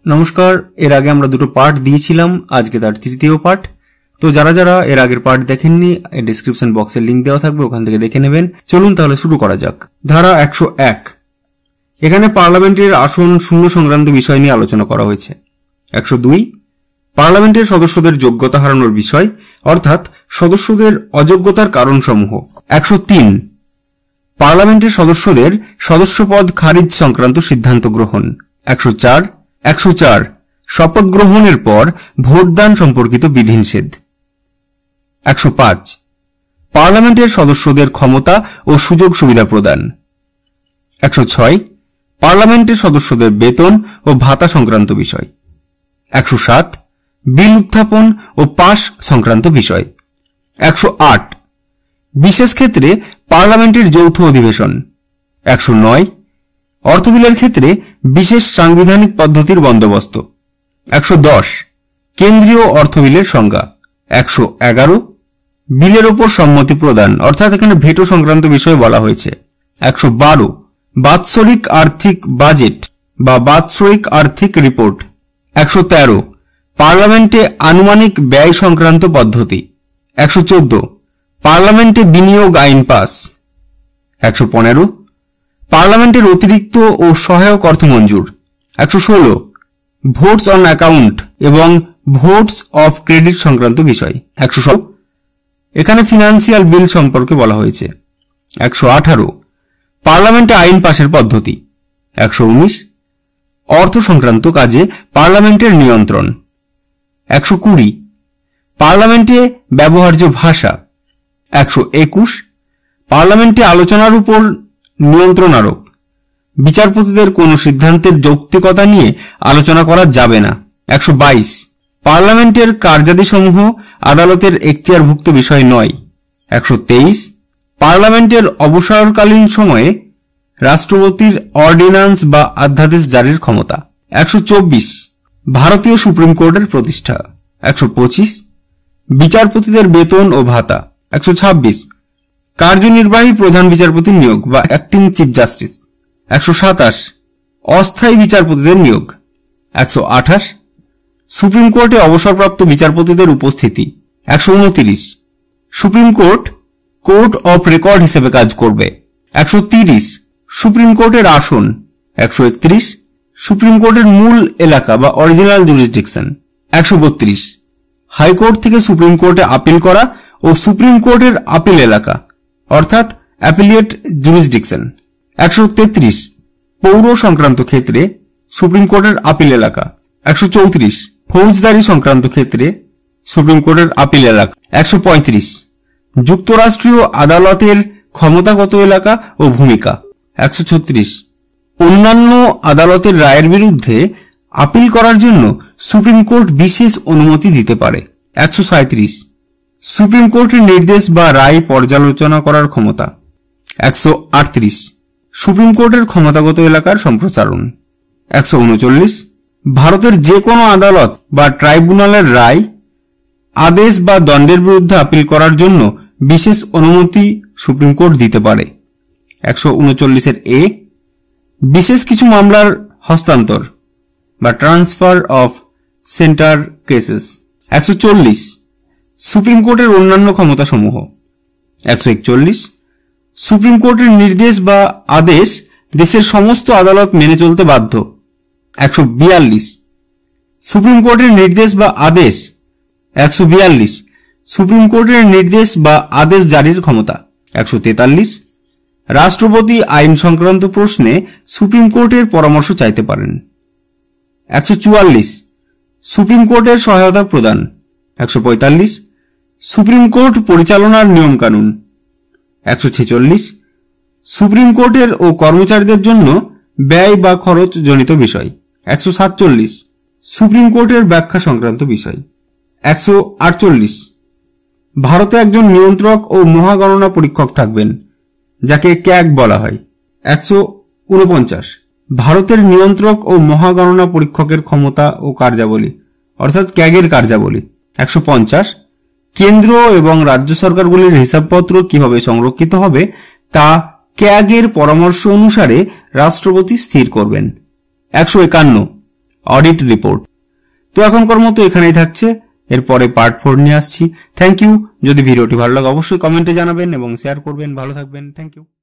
নমস্কার। এর আগে আমরা দুটো পার্ট দিয়েছিলাম, আজকে তার তৃতীয় পার্ট। তো যারা যারা এর আগের পার্ট দেখেননি, ডেসক্রিপশন বক্সে লিংক দেওয়া থাকবে, ওখান থেকে দেখে নেবেন। চলুন তাহলে শুরু করা যাক। ধারা 101, এখানে পার্লামেন্টের আসন শূন্য সংক্রান্ত বিষয় নিয়ে আলোচনা করা হয়েছে। 102, পার্লামেন্টের সদস্যদের যোগ্যতা হারানোর বিষয়, অর্থাৎ সদস্যদের অযোগ্যতার কারণসমূহ। 103, পার্লামেন্টের সদস্যদের সদস্যপদ খারিজ সংক্রান্ত সিদ্ধান্ত গ্রহণ। 104, শপথ গ্রহণের পর ভোটদান সম্পর্কিত বিধিনিষেধ। 105, পার্লামেন্টের সদস্যদের ক্ষমতা ও সুযোগ সুবিধা প্রদান। 106, পার্লামেন্টের সদস্যদের বেতন ও ভাতা সংক্রান্ত বিষয়। 107, বিল উত্থাপন ও পাশ সংক্রান্ত বিষয়। 108, বিশেষ ক্ষেত্রে পার্লামেন্টের যৌথ অধিবেশন। 109, অর্থবিলের ক্ষেত্রে বিশেষ সাংবিধানিক পদ্ধতির বন্দোবস্ত। 110, কেন্দ্রীয় অর্থবিলের সংজ্ঞা। 111, বিলের ওপর সম্মতি প্রদান, অর্থাৎ এখানে ভেটো সংক্রান্ত বিষয় বলা হয়েছে। 112, বাৎসরিক আর্থিক বাজেট বা বাৎসরিক আর্থিক রিপোর্ট। 113, পার্লামেন্টে আনুমানিক ব্যয় সংক্রান্ত পদ্ধতি। 114, পার্লামেন্টে বিনিয়োগ আইন পাস। 115, পার্লামেন্টের অতিরিক্ত ও সহায়ক অর্থ মঞ্জুর। 116, ভোটস অন অ্যাকাউন্ট এবং ভোটস অফ ক্রেডিট সংক্রান্ত বিষয়। 117, এখানে ফিনান্সিয়াল বিল সম্পর্কে বলা হয়েছে। 118, পার্লামেন্টে আইন পাশের পদ্ধতি। 119, অর্থ সংক্রান্ত কাজে পার্লামেন্টের নিয়ন্ত্রণ। 120, পার্লামেন্টে ব্যবহার্য ভাষা। 121, পার্লামেন্টে আলোচনার উপর নিয়ন্ত্রণ আরোপ। বিচারপতিদের কোন সিদ্ধান্তের যৌক্তিকতা নিয়ে আলোচনা করা যাবে না। 122, পার্লামেন্টের কার্যাদিসমূহ আদালতের এখতিয়ারভুক্ত বিষয় নয়। 123, পার্লামেন্টের অবসরকালীন সময়ে রাষ্ট্রপতির অর্ডিন্যান্স বা অধ্যাদেশ জারির ক্ষমতা। 124, ভারতীয় সুপ্রিম কোর্টের প্রতিষ্ঠা। 125, বিচারপতিদের বেতন ও ভাতা। 126, কার্যনির্বাহী প্রধান বিচারপতির নিয়োগ বা অ্যাক্টিং চিফ জাস্টিস। 127, অস্থায়ী বিচারপতিদের নিয়োগ। 128, সুপ্রিম কোর্টে অবসরপ্রাপ্ত বিচারপতিদের উপস্থিতি। 129, supreme court court of record হিসেবে কাজ করবে। 130, সুপ্রিম কোর্টের আসন। 131, সুপ্রিম কোর্টের মূল এলাকা বা অরিজিনাল জুরিসডিকশন। 132, হাইকোর্ট থেকে সুপ্রিম কোর্টে আপিল করা ও সুপ্রিম কোর্টের আপিল এলাকা, অর্থাৎ অ্যাপিলিয়েট জুরিসডিকশন। 133, পৌর সংক্রান্ত ক্ষেত্রে সুপ্রিম কোর্টের আপিল এলাকা। 134, ফৌজদারি সংক্রান্ত ক্ষেত্রে সুপ্রিম কোর্টের আপিল এলাকা। 135, যুক্তরাষ্ট্রীয় আদালতের ক্ষমতাগত এলাকা ও ভূমিকা। 136, অন্যান্য আদালতের রায়ের বিরুদ্ধে আপিল করার জন্য সুপ্রিম কোর্ট বিশেষ অনুমতি দিতে পারে। 137, সুপ্রিম কোর্টের নির্দেশ বা রায় পর্যালোচনা করার ক্ষমতা। 138, সুপ্রিম কোর্টের ক্ষমতাগত এলাকার সম্প্রসারণ। 139, ভারতের যে কোনো আদালত বা ট্রাইব্যুনালের রায়, আদেশ বা দণ্ডের বিরুদ্ধে আপিল করার জন্য বিশেষ অনুমতি সুপ্রিম কোর্ট দিতে পারে। 139 এ, বিশেষ কিছু মামলার হস্তান্তর বা transfer of certain cases. 140, supreme কোর্টের অন্যান্য ক্ষমতাসমূহ। 141, সুপ্রিম কোর্টের নির্দেশ বা আদেশ দেশের সমস্ত আদালত মেনে চলতে বাধ্য। 142, সুপ্রিম কোর্টের নির্দেশ বা আদেশ। 142, সুপ্রিম কোর্টের নির্দেশ বা আদেশ জারির ক্ষমতা। 143, রাষ্ট্রপতি আইন সংক্রান্ত প্রশ্নে সুপ্রিম কোর্টের পরামর্শ চাইতে পারেন। 144, সুপ্রিম কোর্টের সহায়তা প্রদান। 145, সুপ্রিম কোর্ট পরিচালনার নিয়মকানুন। 146, সুপ্রিম কোর্টের ও কর্মচারীদের জন্য ব্যয় বা খরচ জনিত বিষয়। 147, সুপ্রিম কোর্টের ব্যাখ্যা সংক্রান্ত বিষয়। 148, ভারতে একজন নিয়ন্ত্রক ও মহাগণনা পরীক্ষক থাকবেন, যাকে ক্যাগ বলা হয়। 149, ভারতের নিয়ন্ত্রক ও মহাগণনা পরীক্ষকের ক্ষমতা ও কার্যাবলী, অর্থাৎ ক্যাগের কার্যাবলী। 150, কেন্দ্র এবং রাজ্য সরকারগুলির হিসাবপত্র কিভাবে সংরক্ষিত হবে তা ক্যাগের পরামর্শ অনুসারে রাষ্ট্রপতি স্থির করবেন। 151, অডিট রিপোর্ট। তো এখনকার মতো এখানেই থাকছে, এরপরে পার্ট 4 নিয়ে আসছি। Thank you. যদি ভিডিওটি ভালো লাগে অবশ্যই কমেন্টে জানাবেন এবং শেয়ার করবেন। ভালো থাকবেন। Thank you.